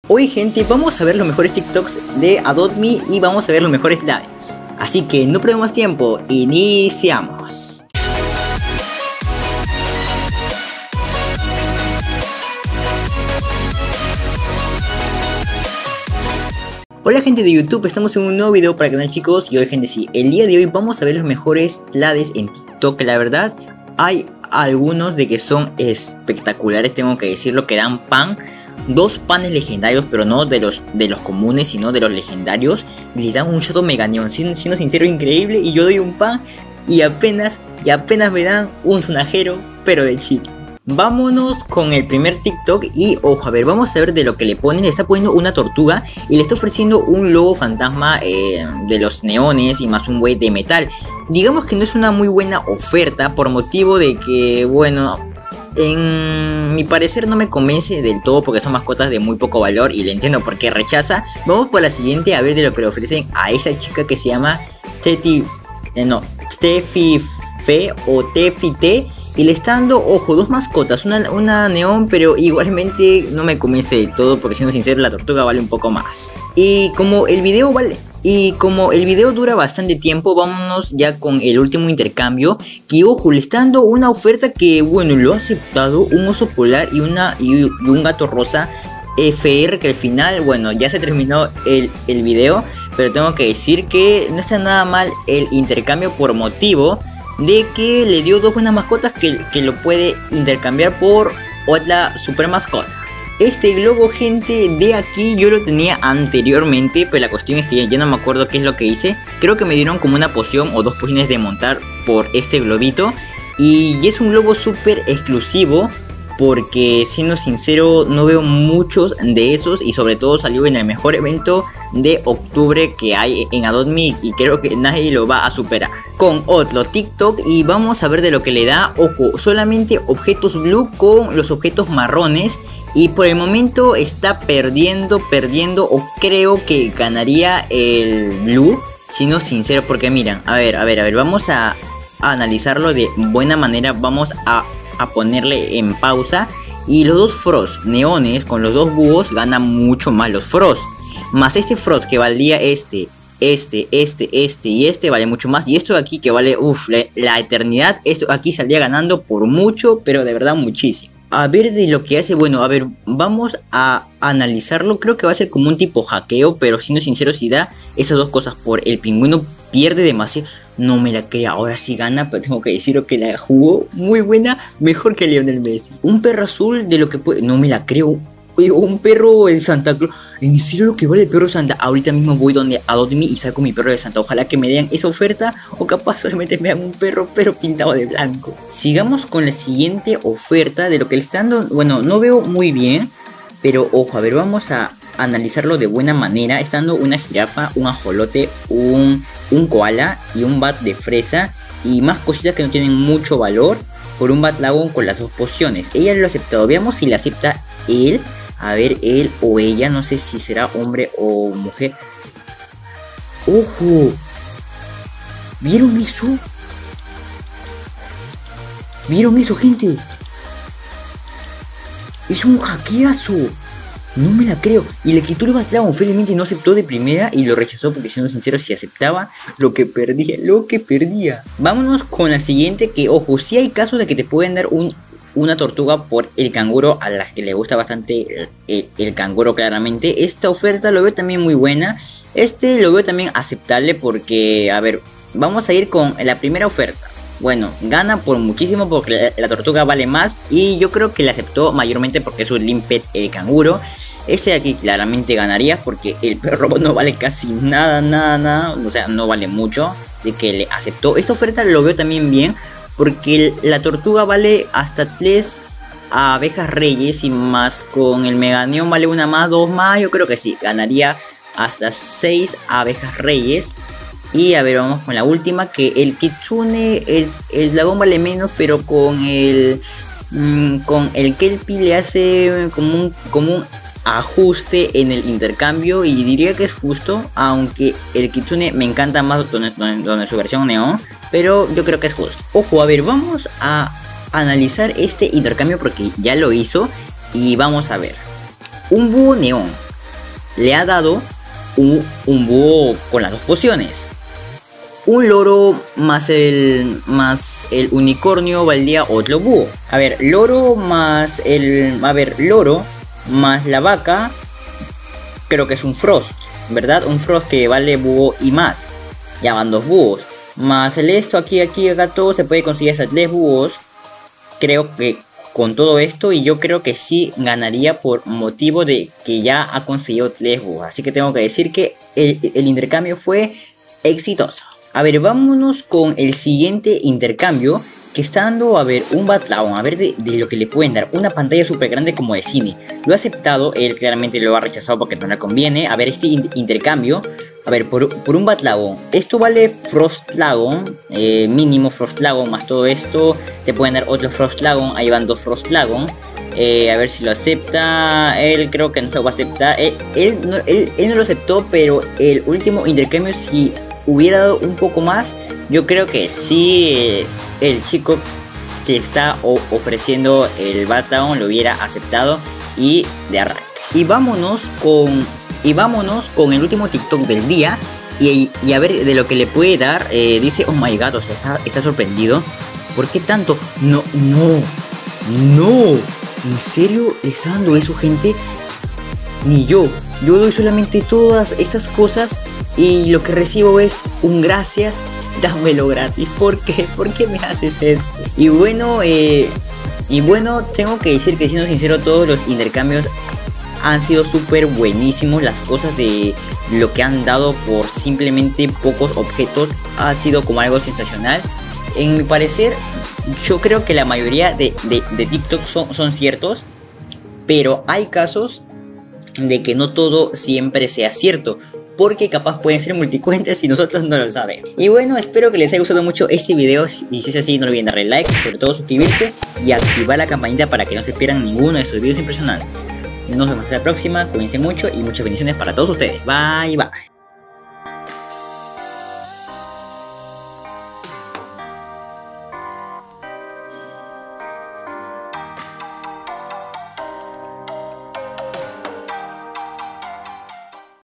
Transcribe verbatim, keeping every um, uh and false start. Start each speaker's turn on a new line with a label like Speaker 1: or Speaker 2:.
Speaker 1: Hoy, gente, vamos a ver los mejores TikToks de Adopt.me y vamos a ver los mejores lives. Así que no perdemos más tiempo, iniciamos. Hola, gente de YouTube, estamos en un nuevo video para el canal, chicos. Y hoy, gente, sí, el día de hoy vamos a ver los mejores lives en TikTok. La verdad, hay algunos de que son espectaculares, tengo que decirlo, que dan pan. Dos panes legendarios, pero no de los, de los comunes, sino de los legendarios. Y les dan un Shadow Mega Neon, siendo, siendo sincero, increíble. Y yo doy un pan y apenas, y apenas me dan un sonajero, pero de Chile. Vámonos con el primer TikTok y ojo, a ver, vamos a ver de lo que le ponen. Le está poniendo una tortuga y le está ofreciendo un lobo fantasma eh, de los neones y más un güey de metal. Digamos que no es una muy buena oferta por motivo de que, bueno, en mi parecer no me convence del todo porque son mascotas de muy poco valor y le entiendo por qué rechaza. Vamos por la siguiente a ver de lo que le ofrecen a esa chica que se llama Teti, eh, no, Tefi Fe o Tefi T. Y le está dando, ojo, dos mascotas, una, una neón, pero igualmente no me convence del todo porque, siendo sincero, la tortuga vale un poco más. Y como el video vale... Y como el video dura bastante tiempo, vámonos ya con el último intercambio. Que ojo, le está dando una oferta que, bueno, lo ha aceptado. Un oso polar y, una, y un gato rosa F R, que al final, bueno, ya se terminó el, el video. Pero tengo que decir que no está nada mal el intercambio por motivo de que le dio dos buenas mascotas que, que lo puede intercambiar por otra super mascota. Este globo, gente, de aquí yo lo tenía anteriormente, pero la cuestión es que ya, ya no me acuerdo qué es lo que hice. Creo que me dieron como una poción o dos pociones de montar por este globito. Y es un globo súper exclusivo porque, siendo sincero, no veo muchos de esos. Y sobre todo salió en el mejor evento de octubre que hay en Adopt.me y creo que nadie lo va a superar. Con otro TikTok y vamos a ver de lo que le da. Ojo, solamente objetos blue con los objetos marrones. Y por el momento está perdiendo, perdiendo o creo que ganaría el blue, siendo sincero, porque miran, a ver, a ver, a ver, vamos a, a analizarlo de buena manera, vamos a, a ponerle en pausa. Y los dos Frost neones con los dos búhos ganan mucho más los Frost. Más este Frost que valdría este, este, este, este y este vale mucho más. Y esto de aquí que vale, uff, la, la eternidad, esto aquí saldría ganando por mucho, pero de verdad muchísimo. A ver de lo que hace, bueno, a ver, vamos a analizarlo. Creo que va a ser como un tipo hackeo, pero siendo sincero, si da esas dos cosas por el pingüino, pierde demasiado. No me la creo, ahora sí gana, pero tengo que decirlo que la jugó muy buena, mejor que Lionel Messi. Un perro azul de lo que puede, no me la creo. Oye, un perro de Santa Claus. ¿En serio lo que vale el perro de Santa? Ahorita mismo voy donde Adopt.me y saco mi perro de Santa. Ojalá que me den esa oferta o capaz solamente me dan un perro pero pintado de blanco. Sigamos con la siguiente oferta de lo que le están dando. Bueno, no veo muy bien, pero ojo, a ver, vamos a analizarlo de buena manera. Está dando una jirafa, un ajolote, un, un koala y un bat de fresa. Y más cositas que no tienen mucho valor por un bat lagon con las dos pociones. Ella lo ha aceptado. Veamos si la acepta él. A ver, él o ella, no sé si será hombre o mujer. ¡Ojo! ¿Vieron eso? ¿Vieron eso, gente? Es un hackeazo. No me la creo. Y le quitó el Batlagon. Felizmente no aceptó de primera y lo rechazó porque, siendo sincero, si aceptaba, lo que perdía, lo que perdía. Vámonos con la siguiente que, ojo, si hay casos de que te pueden dar un... una tortuga por el canguro, a las que les gusta bastante el, el, el canguro claramente. Esta oferta lo veo también muy buena. Este lo veo también aceptable porque, a ver, vamos a ir con la primera oferta. Bueno, gana por muchísimo porque la, la tortuga vale más. Y yo creo que la aceptó mayormente porque es un limpet el canguro. Ese de aquí claramente ganaría porque el perro no vale casi nada, nada, nada. O sea, no vale mucho. Así que le aceptó. Esta oferta lo veo también bien porque la tortuga vale hasta tres abejas reyes y más con el Mega Neon vale una más, dos más. Yo creo que sí, ganaría hasta seis abejas reyes. Y a ver, vamos con la última, que el Kitsune, el, el dragón vale menos, pero con el mmm, con el Kelpie le hace como un, como un ajuste en el intercambio y diría que es justo, aunque el Kitsune me encanta más donde, donde, donde su versión neón, pero yo creo que es justo. Ojo, a ver, vamos a analizar este intercambio porque ya lo hizo y vamos a ver. Un búho neón le ha dado un, un búho con las dos pociones. Un loro más el, más el unicornio valdría otro búho. A ver, loro más el... A ver, loro más la vaca, creo que es un frost, ¿verdad? Un frost que vale búho y más. Ya van dos búhos. Más el esto aquí, aquí, el gato, se puede conseguir hasta tres búhos. Creo que con todo esto, y yo creo que sí ganaría por motivo de que ya ha conseguido tres búhos. Así que tengo que decir que el, el intercambio fue exitoso. A ver, vámonos con el siguiente intercambio, que está dando, a ver, un Batlagon, a ver de, de lo que le pueden dar. Una pantalla súper grande como de cine. Lo ha aceptado, él claramente lo ha rechazado porque no le conviene. A ver, este in intercambio, a ver, por, por un Batlagon. Esto vale Frostlagon, eh, mínimo Frostlagon, más todo esto. Te pueden dar otro Frostlagon, ahí van dos Frostlagon. Eh, a ver si lo acepta. Él creo que no lo va a aceptar. Él, él, no, él, él no lo aceptó, pero el último intercambio, si hubiera dado un poco más, yo creo que sí, eh, el chico que está ofreciendo el Batlagon lo hubiera aceptado y de arranque. Y vámonos con y vámonos con el último TikTok del día y, y a ver de lo que le puede dar. Eh, dice, oh my god, o sea, está, está sorprendido. ¿Por qué tanto? No, no, no. ¿En serio le está dando eso, gente? Ni yo. Yo doy solamente todas estas cosas y lo que recibo es un gracias, dámelo gratis. ¿Por qué? ¿Por qué me haces esto? Y bueno, eh, y bueno, tengo que decir que, siendo sincero, todos los intercambios han sido súper buenísimos. Las cosas de lo que han dado por simplemente pocos objetos ha sido como algo sensacional. En mi parecer, yo creo que la mayoría de, de, de TikTok son, son ciertos, pero hay casos de que no todo siempre sea cierto, porque capaz pueden ser multicuentas y nosotros no lo sabemos. Y bueno, espero que les haya gustado mucho este video, y si es así no olviden darle like, sobre todo suscribirse y activar la campanita para que no se pierdan ninguno de estos videos impresionantes. Nos vemos hasta la próxima, cuídense mucho y muchas bendiciones para todos ustedes. Bye bye.